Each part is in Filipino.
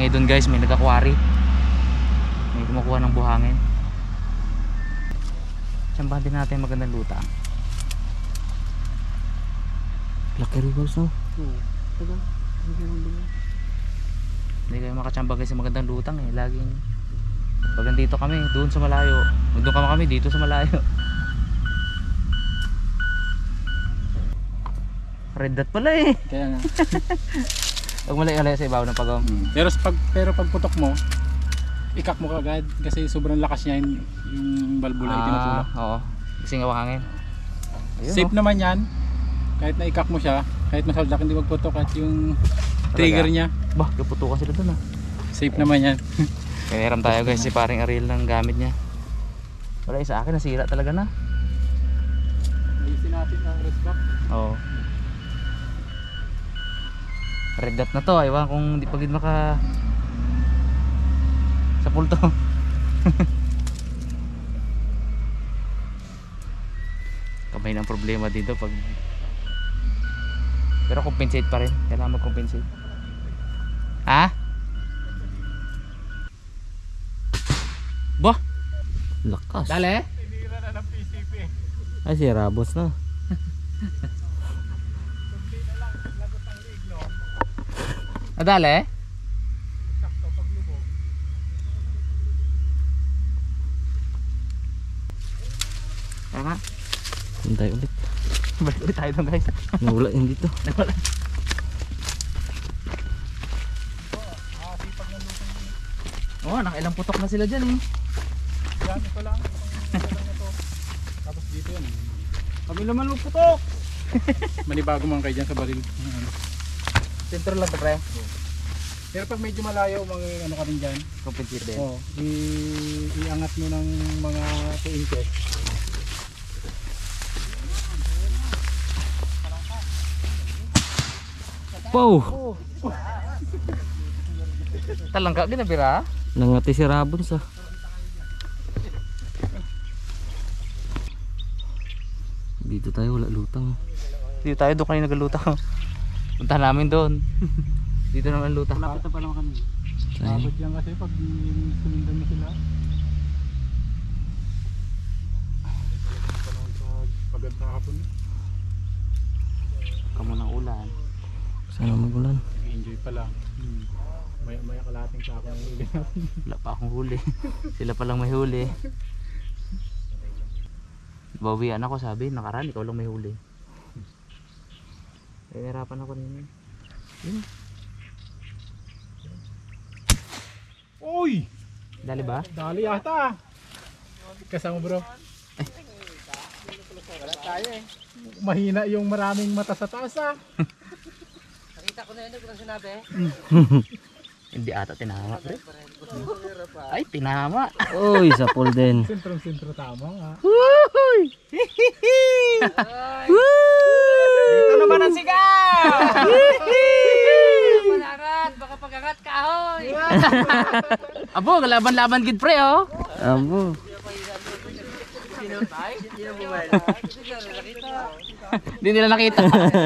Ingay doon guys, may nag-aquary. May kumukuha ng buhangin. Tsambahan din natin magandang lutang. Laki rin guys, no? Hindi kayo makatsamba guys sa magandang lutang eh. Laging pag nandito kami, doon sa malayo. Doon kami dito sa malayo. Red dot pala eh. Kaya nga. Pag malay sa ibabaw ng pagong. Pero pag putok mo, ikak mo kagad kasi sobrang lakas niya yung balbula ay tinutulak. Oo. Kasi nga hangin. Ayun, Safe naman yan. Kahit na ikak mo siya, kahit masaldak hindi magputok at yung trigger niya. Bah, kaputukan sila doon ah. Safe naman yan. Kaya meron tayo guys si paring Ariel ng gamit niya. Wala sa akin, nasira talaga na. Ayusin natin ang rest back. Oo. Red dot na to, aywan kung di pagid maka sa pulto. Kamay ng problema dito pag pero compensate pa rin, kailangan mag-compensate. Ha? Bah! Lakas. Dali? Tinira na ng PCP. Ay, si Rabos na. Dali? Sakto pag lubog. Tama. Hintay ulit. Balik ulit tayo doon guys. Nawala yun dito. Nawala. Oo, nakailang putok na sila dyan eh. Yan, ito lang. Itong na to. Tapos dito yan. Kami naman magputok. Manibago man kayo dyan sa baril. Sentro lang to pre. Pero pag medyo malayo, mga ano ka rin dyan. Compensate din. Oo, iangat mo ng mga 2 inches. Wow! Talangka ginabira. Nangati si Rabos ah. Dito tayo wala lutang. Dito tayo doon kanina nagalutang. Punta namin doon. Dito naman lutang. Lapit na pa naman kami. Abot yan kasi pag sumundan mo sila. Pagod na hapon. Kamu ng ulan. Sana magulan. Enjoy pa lang. Maya kalating sa ako ng huli natin. Wala pa akong huli. Sila pa lang may huli. Bawian ako sabi, nakaraan ikaw lang may huli. Nahirapan ako nila. Yun. Uy! Dali ba? Dali yata. Kasama bro. Wala tayo eh. Mahina yung maraming mata sa taas ah. Nakita ko na yun, kung sinabi. Hindi ata tinama pre. Ay, tinama. Uy, sa pool din. Sentro tama nga. Woohoo! Dito naman ang sigaw! Panarat, baka pag-angat kahoy! Abo, laban-laban gid pre oh! Abo. Hindi nila nakita.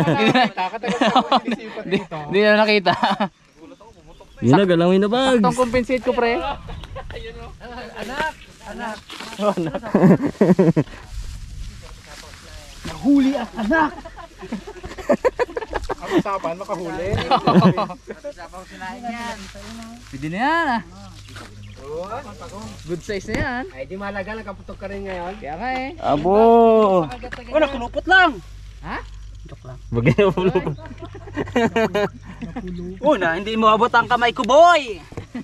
Hindi nila nakita. Yun na, galawin na bags. Saktong compensate ko pre. Anak. Nahuli ang anak! Ang usapan, makahuli. Pwede na yan ah. Good size na yan. Ay di malaga, nakaputok ka rin ngayon. Kaya nga eh. Abo. Oh, nakulupot lang. Ha? Bagay na pulupot. Una, hindi mo abot ang kamay ko, boy.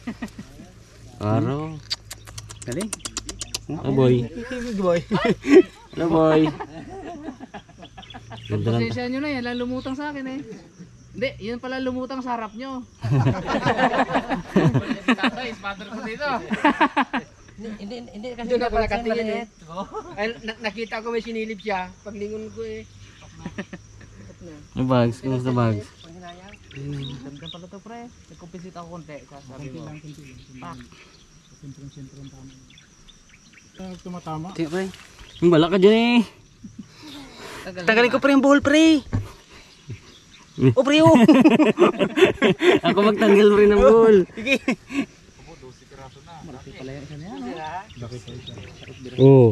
Araw. Galing. Oh boy. Boy. Hello boy. Ganda lang. Pasensya nyo na yan, lang lumutang sa akin eh. Hindi, yun pala lumutang sa harap nyo. Tatay, sponsor ko dito. Hindi kasi na pala katingin eh. Ay, nakita ko may sinilip siya. Paglingon ko eh. Yung bags, kumusta bags? Ganda pala to pre. Nag-compensate ako konti. Sabi mo. Pak. Sentro tama. Tumatama. Tiyo pre. Yung bala ka dyan eh. Tanggalin ko pre yung buhol pre. Oh, pre, oh! Ako magtanggal mo rin ng ball. Sige. Oh.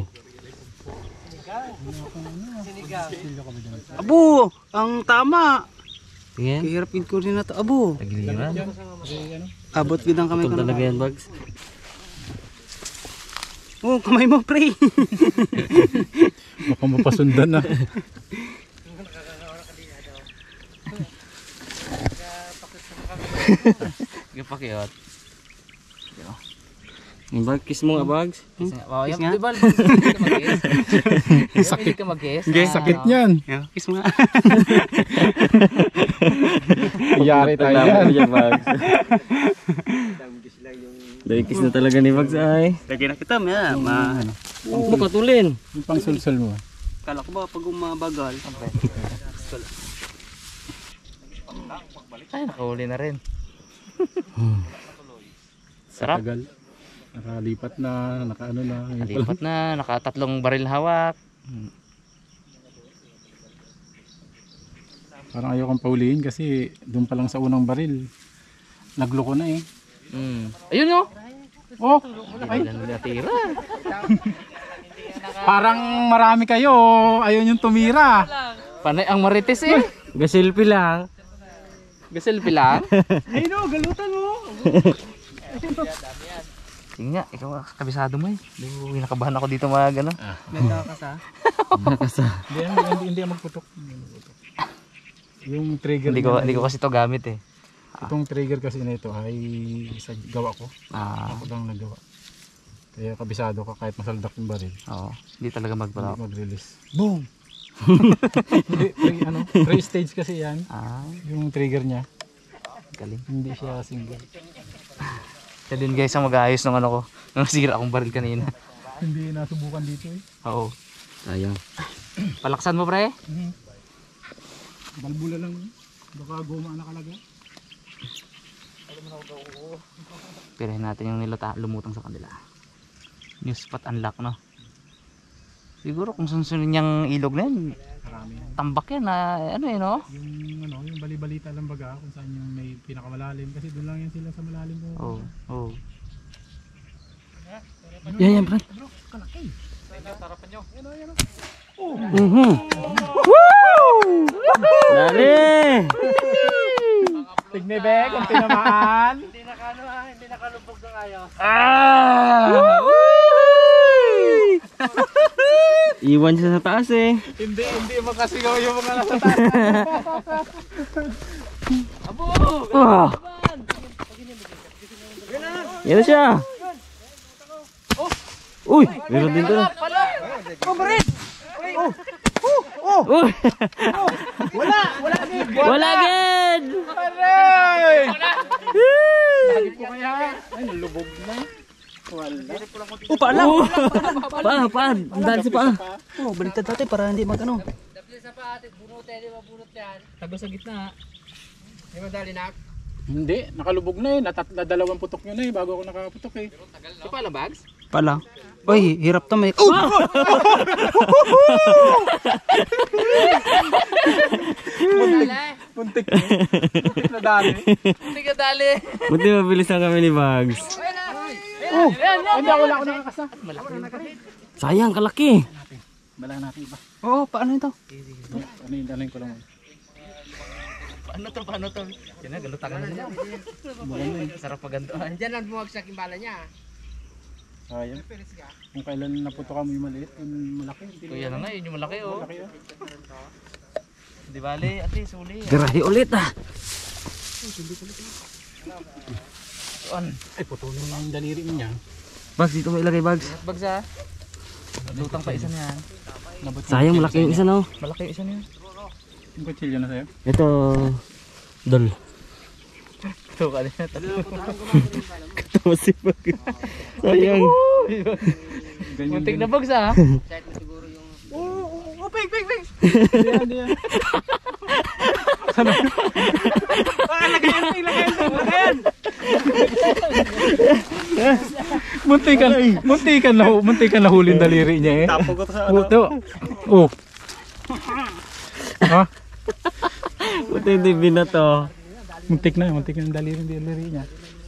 Abo, ang tama. Tingin. Kahirapin ko rin na to. Abo. Tagiliran. Abot gidang kamay Ito ko. talaga yan, Bags. Oh, kamay mo, pre. Baka mapasundan na. Ipakiot. Yung bag, kiss mo nga, Bags. Wow, Kiss yan, nga. di ba? Hindi ka mag-kiss. Hindi ka mag-kiss. Sakit niyan. Yeah, kiss mo nga. Yari tayo yan. Yan, Bags. Dahil kiss na talaga ni Bags ay. Lagi na kita, Huwag mo katulin. Yung pang sulsul mo. Kala ko ba pag umabagal? Ay, nakahuli na rin. Sarap. Tagal. Nakalipat na, nakaano na. Yun pala. Nalipat na, nakatatlong baril hawak. Parang ayaw kang paulihin kasi doon pa lang sa unang baril. Nagloko na eh. Ayun nyo! Oh, Ay, lang natira. parang marami kayo. Ayaw yung tumira. Panay ang marites eh. Gasilpi lang. Gaselfie lang. Ay no, galutan mo. Sige nga, ikaw kabisado mo eh. Nakabahan ako dito mag ano. Nagkakas ha. Hindi yan magputok. Yung trigger Hindi ko kasi to gamit eh. Itong trigger kasi nito ay sa gawa ko. Ah, Ako lang nagawa. Kaya kabisado ka kahit masaldak yung baril. oo. Hindi talaga Hindi magbalak. mag-release. Boom! Three stage kasi yan. Ah, Yung trigger niya. galing. Hindi siya single. Siya din guys ang mag-aayos ng ano ko. Nung sira akong baril kanina. Hindi nasubukan dito eh. Oo. Sayang. Palaksan mo pre. Balbula lang. Baka guma nakalagay. Pirahin natin yung lumutang sa kanila. New spot unlock no. Siguro kung sunsunin niyang ilog na yan, Marami yan. tambak yan na ano eh no? Yung bali-balita lang baga kung saan yung may pinakamalalim. Kasi doon lang yan sila sa malalim ko. Oo. Oo. Yan, Brad. Dali! Tignebe, kung tinamaan. Hindi nakalubog ng ayos. Iwan siya sa taas eh. Hindi makasigaw yung mga nasa taas. Ah! Yan na siya. Uy! Meron din doon. Uy! Wala din. Wala agad! Aray! Lagi po kaya. Ay, nalubog na. Wala. Pala. Pa! Dahil sa paa. Oh, baliktad natin para hindi magano. Dapli sa paatit, bunot yan, di ba bunot yan? Tago sa gitna. Di ba dali nak? Hindi, nakalubog na eh. Nadalawang putok nyo na eh bago ako nakaputok eh. Di pala bags? Pala. Oy, hirap to may. Puntik na dami. Hindi ka dali. Buti mabilis lang kami ni Bags. Hindi, wala ako nakakasa. Sayang, kalaki. Bala natin iba. Oh, paano ito? Ano ko lang. Paano to? Yan na, galutangan na sila. Sarap pagantuan. Diyan lang bumagsak yung bala niya. Sayang. Kung kailan naputokan mo yung maliit, yung malaki. Kuya na nga, yun yung malaki oh. Malaki oh. Di bali, ate, suli. Garahe ulit ah. Ay, putulin mo yung daliri mo niya. Bags, dito mo ilagay, Bags. Bags ah. Lutang pa isa na yan. Sayang, malaki yung isa na oh. Malaki yung isa na yan. Yung kutsilyo na sa'yo? Ito, dol. Ito kanina. Katawa si Bags. Sayang. Muntik na bags ah. Kahit na siguro yung... Hindi yan. Muntikan na hulin daliri niya eh. Tapo ko sa ano. Oh. Ha? Buti hindi binato. Muntik na yung daliri niya.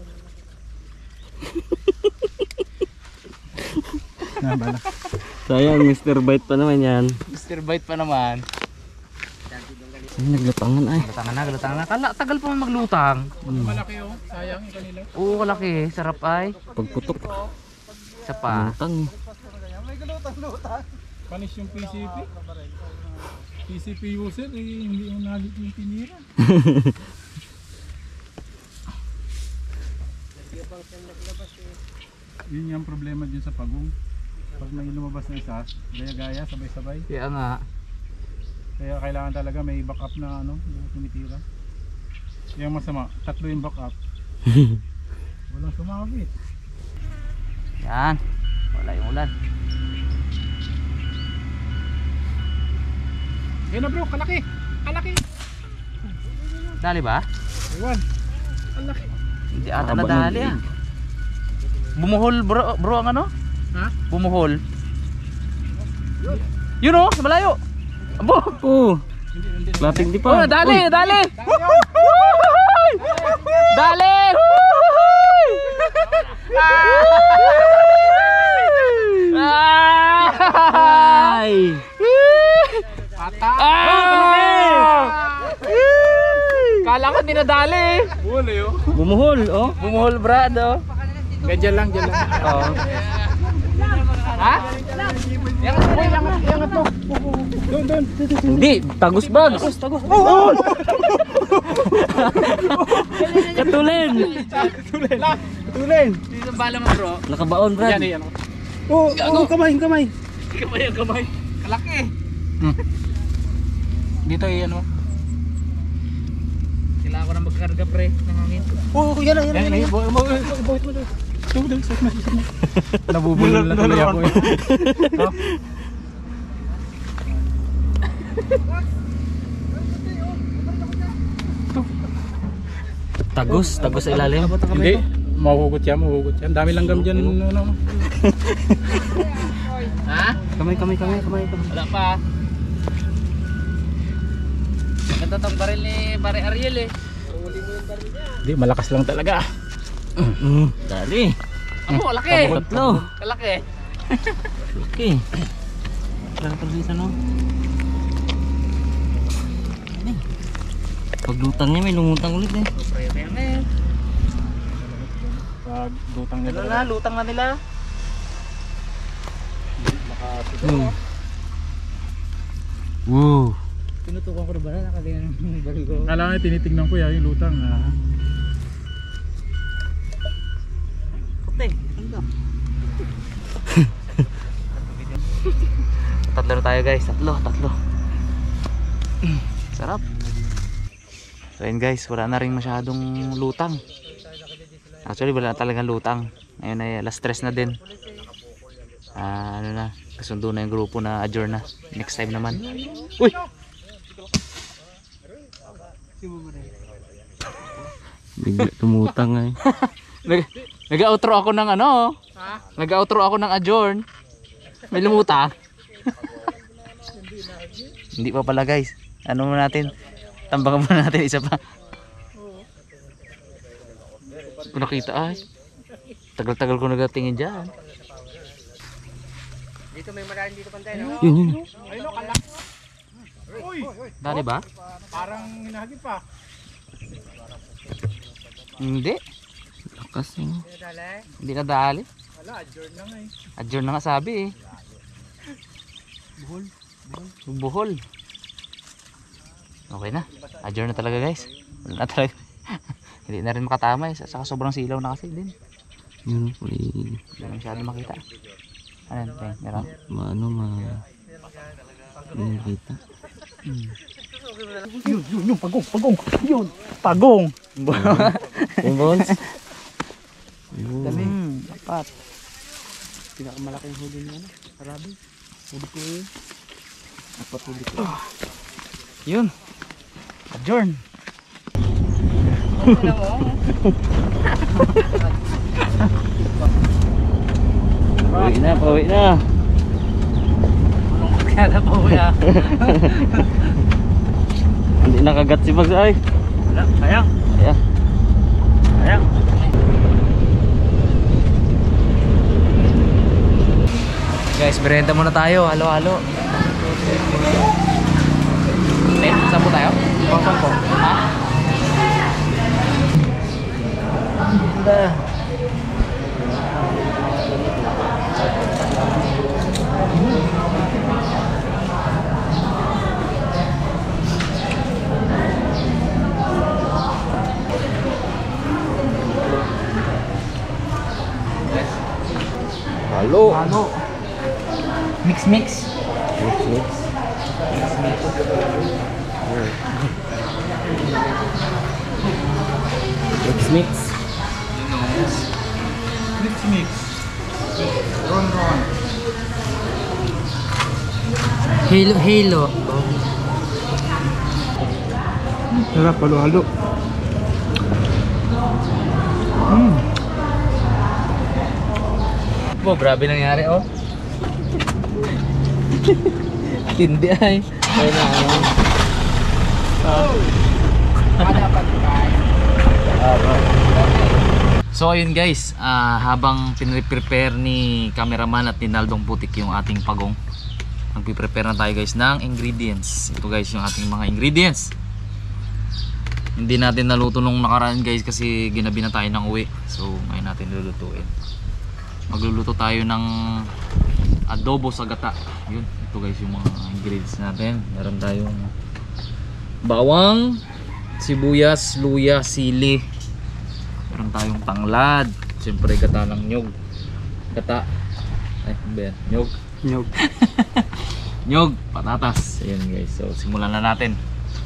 Bala. Sayang, Mr. Bite pa naman yan. Mr. Bite pa naman. Ay, naglutangan ay. Galutangan na. Kala, tagal pa man maglutang. Malaki oh, sayang yung kanila. Oo, kalaki. Sarap ay. Pagputok. Isa pa. Lutang. Panis yung PCP. PCP user, hindi yung nagit yung tinira. Yun yung problema dyan sa pagong. Pag may lumabas na isa, gaya-gaya, sabay-sabay. Kaya nga. Kaya kailangan talaga may backup na ano, na tumitira. Yung masama, 3 yung backup. Walang sumabit. Yan. Wala yung ulan. Yan na bro, kalaki! Kalaki! Dali ba? Iwan! Kalaki! Hindi ata nadali ah. Bumuhol bro ang ano? Ha? Bumuhol. Yun oh, sa malayo. Abo. Oh, laping di Oh, pa. dali, dali. Dali. Ay! Kala ko dinadali. Bule oh! Bumuhol, oh. Bumuhol brad oh. Dyan lang. Oh. Ha? Yang to. Doon! Hindi, tagus bags. Tagus. Oh! Katulin. Tulin! Dito bala mo bro. Nakabaon, Brad. Yan. Oh, kamay! Kamay. Kalaki. Dito ano? Kailangan ko na magkarga pre ng hangin. Yan. Buhit mo doon. Nabubulol na tuloy ako eh. Tagus sa ilalim. Hindi, mahuhugot yan. Dami langgam dyan. Ano. Ha? Kamay. Wala pa. Ganda tong baril ni Pare Ariel eh. Hindi, malakas lang talaga. Dali. Amo, laki. Tatlo. Kalaki. Okay. Dito no. Paglutang niya may lumutang ulit eh. Pre, eh. Pag lutang Ano nila. na, lutang na nila. Wow. Tinutukan ko na ba na nakalingan ng baril ko? Kailangan tinitingnan ko yung lutang. Puti, ano? Tatlo na tayo guys, tatlo. Sarap. So yun guys, wala na rin masyadong lutang. Actually wala na talagang lutang. Ngayon ay alas 3 na din. Ano na, kasundo na yung grupo na adjourn na. Next time naman. Uy! Bigla tumutang ay. Nag-outro ako ng ano. Nag-outro ako ng adjourn. May lumutang. Hindi pa pala guys. Ano mo natin? Tambakan muna natin isa pa. Kung nakita ay. Tagal-tagal ko nagatingin dyan. Dito may maraming dito pantay, no? Yun. Ayun o, kalak. Uy! Dali ba? Parang hinahagip pa. Hindi. Lakas eh. Dali. Hindi na dali. Wala, adjourn na nga eh. Adjourn na nga sabi eh. Buhol. Okay na. Adjourn na talaga guys. Wala na talaga. Hindi na rin makatama eh. Saka sobrang silaw na kasi din. Yun, Hindi na masyado makita. Ano yan? Okay, meron. Nakita. Yun, pagong. Yun, pagong. Yung bones. Dami. Apat. Pinakamalaking huli niya, no? Arabi. Huli ko yun. Apat huli ko. Yun. Adjourn. Pauwi na. Kaya na po ya. Hindi nakagat si Bags ay. Wala, sayang. Ayan. Sayang. Guys, berenta muna tayo. Halo-halo. Saan po tayo? Pampang po. Ha? Ganda. Halo. Halo. Mix mix. Mix. Mix. Mix. Ron. Halo. Sarap, halo-halo. Po, grabe nangyari oh. Tindi ay. Kaya na ano. So ayun guys, habang pinre-prepare ni cameraman at ni Naldong Putik yung ating pagong, magpiprepare na tayo guys ng ingredients. Ito guys yung ating mga ingredients. Hindi natin naluto nung nakaraan guys kasi ginabi na tayo ng uwi. So ngayon natin lulutuin. Magluluto tayo ng adobo sa gata. Yun, ito guys yung mga ingredients natin. Meron tayong bawang, sibuyas, luya, sili. Meron tayong tanglad. Siyempre gata ng nyog. Gata. Ay, ano ba yan? Nyog. Nyog, patatas. Ayan guys. So simulan na natin.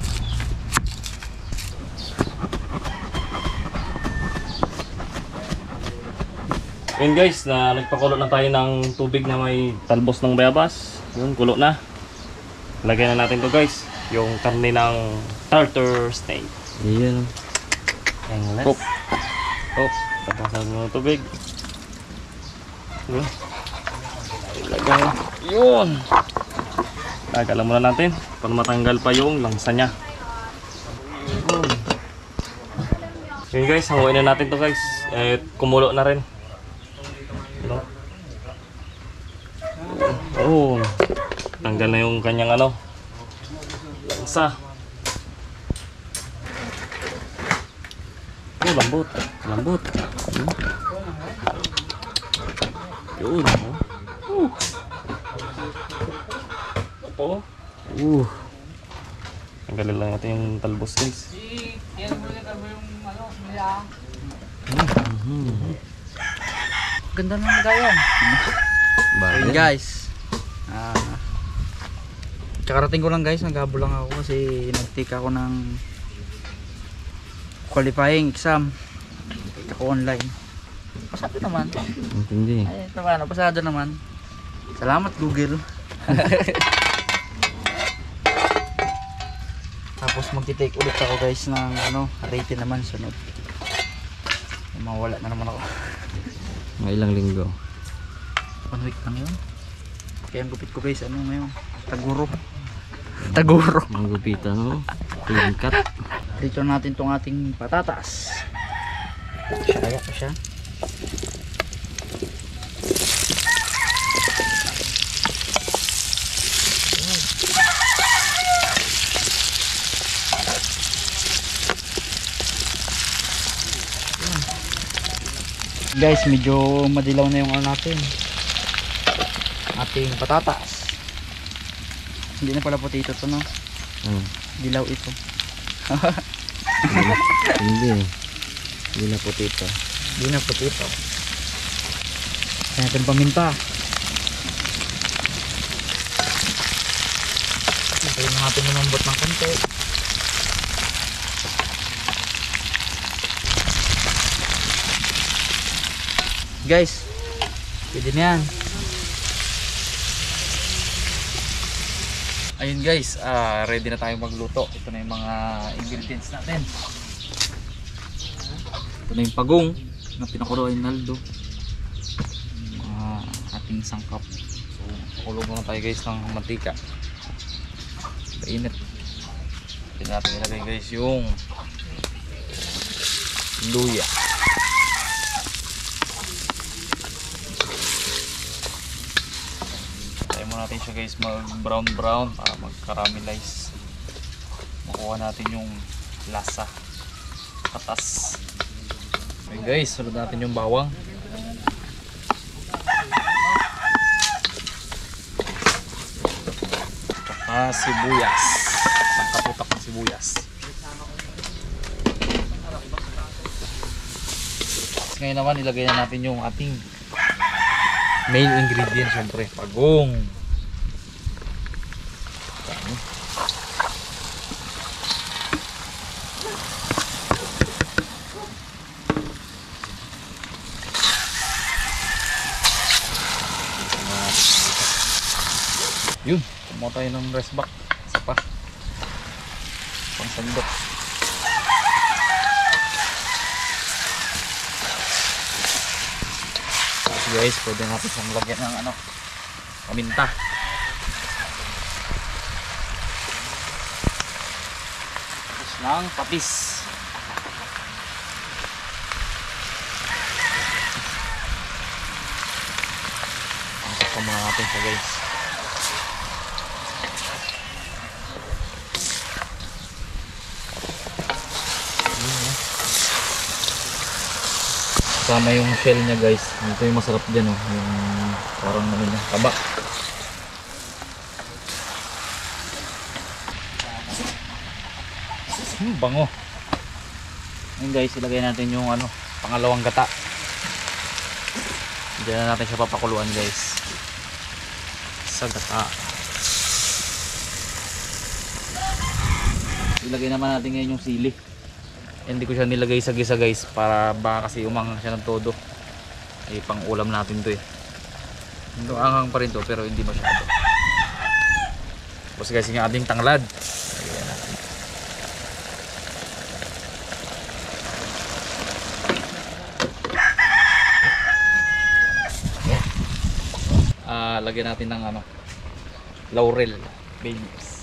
Yun guys, na nagpakulo na tayo ng tubig na may talbos ng bayabas. Yun, kulo na. Lagay na natin to guys, yung karne ng tartar steak. Iyan. Ang Cook. Tapasan mo ng tubig. Yun. Ilagay. Yun. Lagalan muna natin para matanggal pa yung langsa niya. Yun guys, hanguin na natin to guys. Kumulo na rin. Oh, tanggal na yung kanyang ano, langsa. Oh, lambot. Yun. Tanggalin lang natin yung talbos guys. Ganda ng lagayan. Ayun guys. Kakarating ko lang guys, naghabol lang ako kasi nag-take ako ng qualifying exam. Take ako online. Pasado naman. Hindi. Ay, paano? Pasado naman. Salamat Google. Tapos magti-take ulit ako guys ng ano, rating naman sunod. Mawala na naman ako. Mga ilang linggo. 1 week lang yun. Kaya ang gupit ko guys, ano ngayon? Taguro. Manggupitan mo. Clean cut. Dito natin tong ating patatas. Kaya ko siya. Guys, medyo madilaw na yung ano natin. Ating patatas. Hindi na pala potato to, no? Dilaw ito. Hindi. Hindi na potato. Hindi na potato. Kaya natin paminta. Kaya natin lumambot ng konti. Guys, pwede na yan. Ayun guys, ready na tayong magluto. Ito na yung mga ingredients natin. Ito na yung pagong na pinakulo ay Naldo. Ating sangkap. So, pakulo muna tayo guys ng mantika. Mainit. Pwede natin ilagay guys yung luya. Tayo mo natin siya guys mag brown para mag caramelize. Makuha natin yung lasa. Katas. Okay guys, sunod natin yung bawang. Sibuyas. Sangkatutak ng sibuyas. Ngayon naman ilagay na natin yung ating main ingredient, syempre pagong. Yun, kumuha tayo ng rest back. Isa pa. Pang sandok. Tapos guys, pwede natin siyang lagyan ng ano, paminta. Tapos ng patis. Pasok pa muna natin siya guys. Kasama yung shell niya guys. Ito yung masarap dyan oh. Yung parang ano niya, taba. Bango. Ngayon guys, ilagay natin yung ano, pangalawang gata. Diyan na natin siya papakuluan guys. Sa gata. Ilagay naman natin ngayon yung sili. Hindi ko siya nilagay sa gisa guys para baka kasi umanghang siya ng todo. Ay pang ulam natin to eh. Ito anghang pa rin to pero hindi masyado. Tapos guys yung ating tanglad. Ayan natin. Lagyan natin ng ano, laurel bay leaves.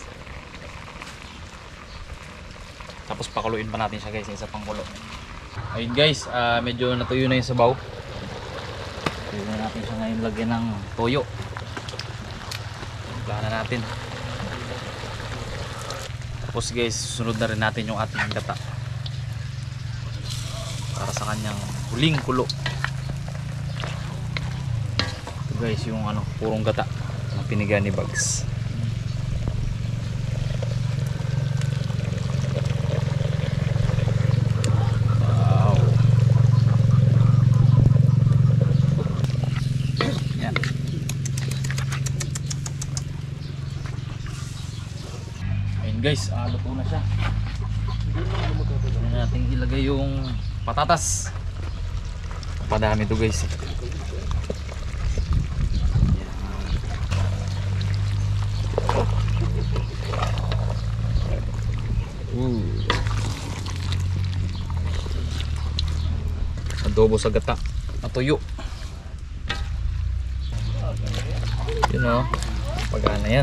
Tapos pakuluin pa natin siya guys sa isa pang kulo. Ayun guys, medyo natuyo na yung sabaw. Pwede na natin siya ngayon lagyan ng toyo. Plana natin. Tapos guys, sunod na rin natin yung ating gata. Para sa kanyang huling kulo. Ito guys, yung ano, purong gata na piniga ni Bugs. Guys, luto na siya. Pwede natin ilagay yung patatas. Padami to guys. Adobo sa gata na tuyo. Yun o, pagana yan.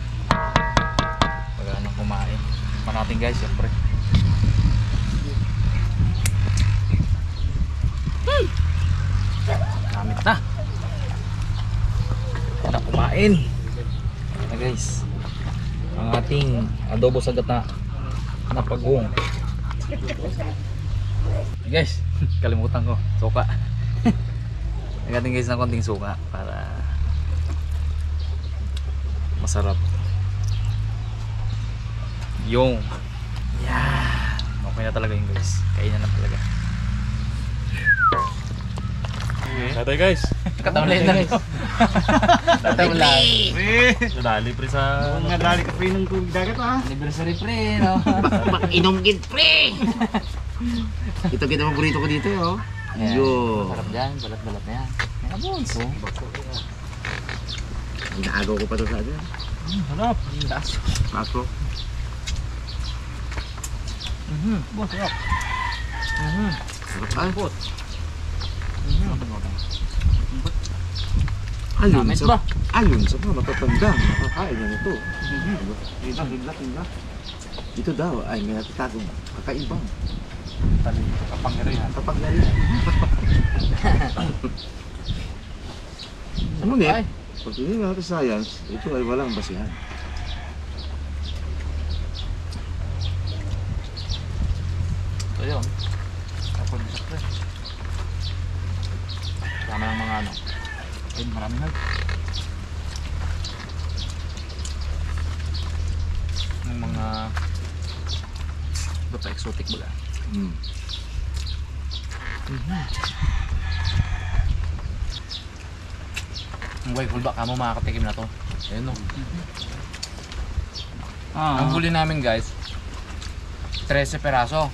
Kumain pa natin guys, syempre. Gamit na. Yan na, kumain. Yan na guys, ang ating adobo sa gata na pagong. Guys, kalimutan ko, suka. Nagatin guys ng konting suka para masarap. Yung yan, okay na talaga yun guys. Kainan na talaga. Natay guys. Katamlay na rin. Katamlay. Nadali pre sa Nadali ka pre ng tubig dagat ha. Anniversary pre, no? Inunggit pre! Ito kita paborito ko dito oh. Yo. Sarap dyan, balat-balat na yan. May abonso. Inaagaw ko pa to sa atin. Harap. Makro. Boss, sarap. Sarap ay. Namit ba? Ayun sa mga matatanda. Nakakain na ito. Higla. Ito daw ay may natatagong kakaibang Kapangyarihan. kapangyarihan. Ngunit, pag tingin natin sa science, ito ay walang basihan. So yun. Ako din sa press. Tama ng mga ano. Ay, marami na. Ng mga iba pa exotic baga. Hmm. Ang way full back mo makakatikim na to. Ayun no. Ah, Ang huli namin guys, 13 peraso.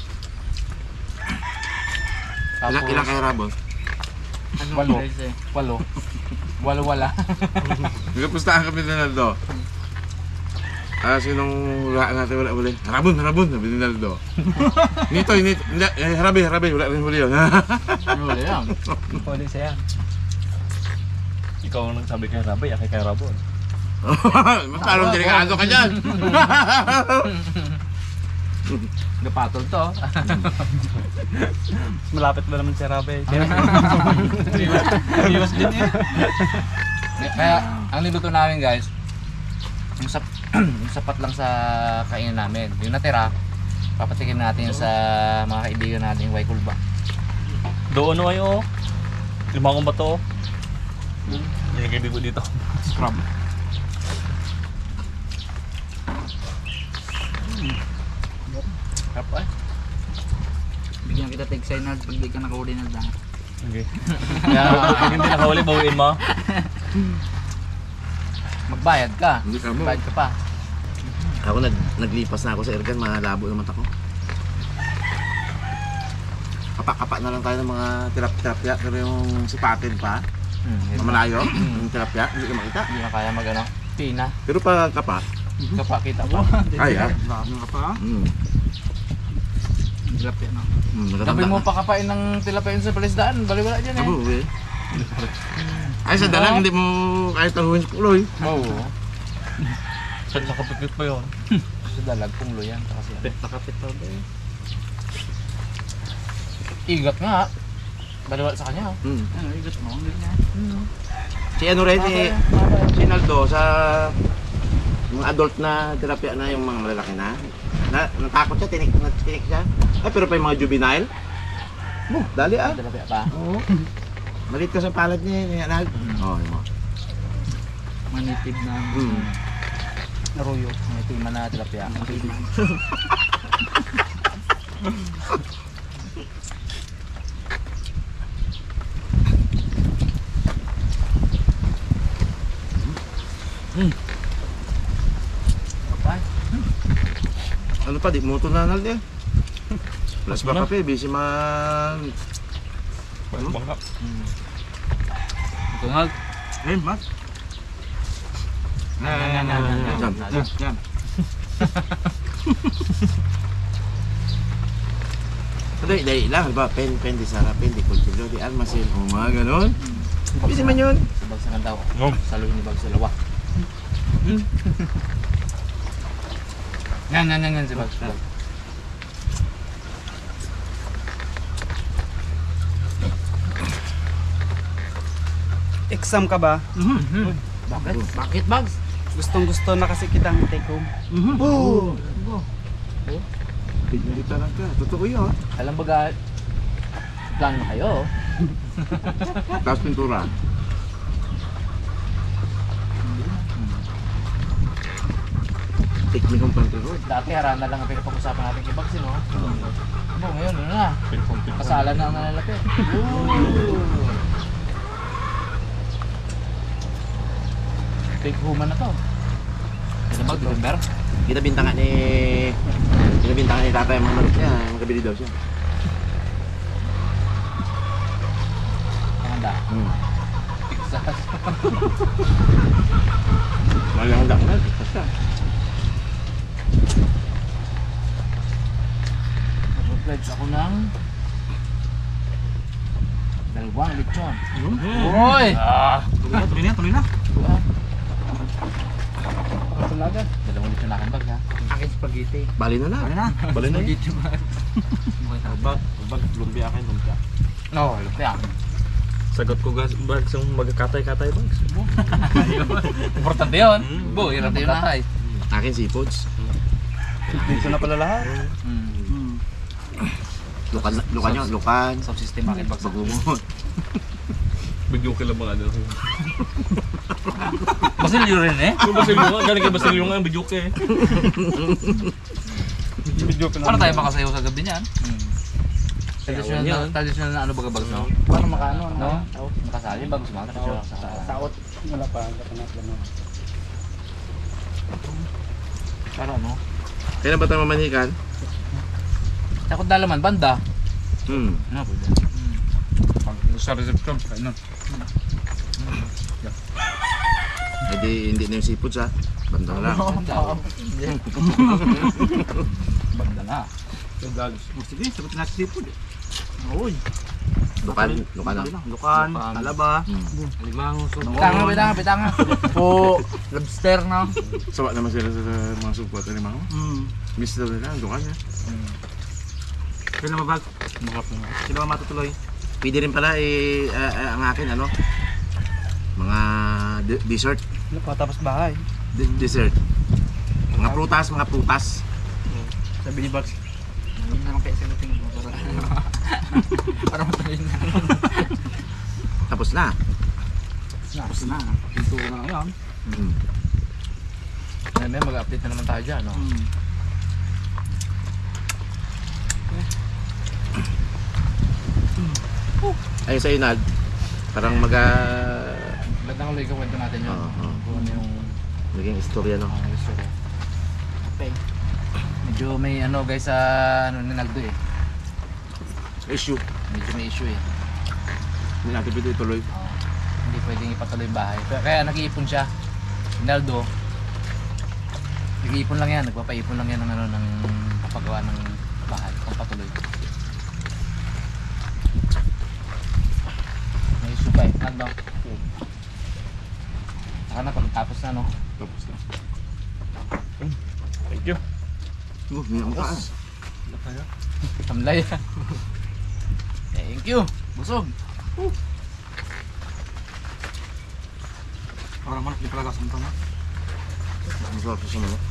Ilang kayo rabon? Walo. Walo. Walo wala. Nagkapustahan kami ni Naldo. Sinong wala natin wala uli? Harabon, sabi ni Naldo. Nito, harabe, wala rin huli yun. Ano wala yan? Huli siya. Ikaw ang nagsabi kay Rabay, akay kay Rabon. Mas parang delikado ka dyan. Gapatol to. Malapit ba naman si Rabay? iwas din eh. Kaya ang niluto namin guys, yung, yung sapat lang sa kainan namin. Yung natira, papatikin natin sa mga kaibigan natin yung Waikulba. Doon o kayo. Limang ba to? Yan yung kaibigo dito. Scrub. Kapay. Bigyan kita take sign pag di ka nakahuli na daan. Okay. Kaya hindi nakahuli, bawiin mo. Magbayad ka. Hindi ka mo. Magbayad ka pa. Ako naglipas na ako sa Ergan, malabo yung mata ko. Kapa-kapa na lang tayo ng mga tilapia, pero yung sipatin pa, malayo, yung tilapia, hindi ka makita. Hindi na kaya mag ano, pina. Pero pag kapa, Kapakita pa. ay Marami ka pa. Tilapia no. Natatanda Tabi mo ka. pa kapain ng tilapia sa palisdaan, baliwala dyan eh. Abo, eh. Ay, sa dalang hindi mo kahit tahuin sa kuloy. Oo. Saan nakapit pa yun? Sa dalag kong luyan. Kasi ano. Nakapit pa ba eh? Igat nga. Baliwala sa kanya. Ano, igat mo. Ang ganyan. Si ano rin, si Naldo sa mga adult na tilapia na yung mga malalaki na. Natakot siya, tinik siya. Ay, pero pa yung mga juvenile, dali ah. Tilapia pa. Oo. Malit ka sa palad niya, Nal. Oo, yun mo. Manitib na naruyo. Manitiman na tilapia. Manitiman. Kapay. Ano pa, di mo ito nanal niya. Plus ba kape, busy man. Bangka. Ito nga. Ayun, Mas. Yan. Yan. Dali lang, diba? Pen di Sara, pen di Kultilo, di Almasil, o mga ganon. Busy man yun. Sabag sa kandaw. No. Saluhin ni Bag sa lawa. Yan si Bag. Exam ka ba? Bakit? Bakit Bags? Gustong gusto na kasi kitang take home. Oo. Hindi talaga, totoo yun. Alam ba plan na kayo? Tapos pintura. Teknikong pantirod. Dati harana lang ang pinapag-usapan natin kay Bags, no? Ano, ngayon, ano na? Kasalan na ang nalalapit. Take home na to. Ano ba, December? Binabintangan ni tatay ang mga manok niya, magkabili daw siya. Handa. Texas. Malahanda ka na, basta. Nag-pledge ako ng dalawang lechon. Uy! Tuloy na. Talaga. Dalawang lechon na akin Bags, ha? Akin spaghetti. Bali na na. Bali na. Bag, lumpia akin, lumpia. No, lumpia. Sagot ko guys, bags yung magkakatay-katay bags. Importante yun. Bo, hirap yung katay. Akin seafoods. Dito na pala lahat. Lukan yun, lukan. Subsystem akin bagsak. Bagumot. Bigyo ka lang mga ano. Basilio rin eh. Yung Basilio nga, galing kay Basilio nga, bigyo ka eh. Paano tayo makasayaw sa gabi niyan? Traditional na ano baga bags, no? Paano makaano? No? Makasali bagus banget. Taot. Wala pa. Ganun. Para no? Kaya na ba tayo mamanikan? Takot dalaman, banda. Ano po dyan? Pag sa reception, kainan. Hindi na yung seafoods ha. Banda na lang. Banda na. Sige, sagot natin seafood eh. Lukan na. Lukan, talaba. Pitanga. Po, lobster no? Sawa naman sila sa mga subkot. Ano mga? Miss daw nila, lukan ha. Kaya na mabag. Sino ba matutuloy? Pwede rin pala ang akin ano? Mga dessert. Ano pa tapos bahay? Dessert. Mga prutas. Sabi ni Bugs. Hindi naman kayo sagutin mo para matuloy na. Tapos na. Tapos na. Pinto na ngayon. May mag-update na naman tayo dyan, no? Ay sa inad. Parang Lahat na ulit kwento natin yun. Kung ano yung naging istorya no. history. Okay. Medyo may ano guys sa ano ni Naldo eh. Issue. Medyo may issue eh. Hindi natin pwede ituloy. Hindi pwedeng ipatuloy yung bahay. Kaya nag-iipon siya. Naldo. Nag-iipon lang yan. Nagpapaipon lang yan ng ano ng kapagawa ng bahay. Kung patuloy. May issue pa eh. Naldo. Saka na pagkatapos na no. Tapos na. Thank you. May ang taas. Tamlay. Thank you. Busog. Parang manok di pala lasang tama. Masarap sa sumunod.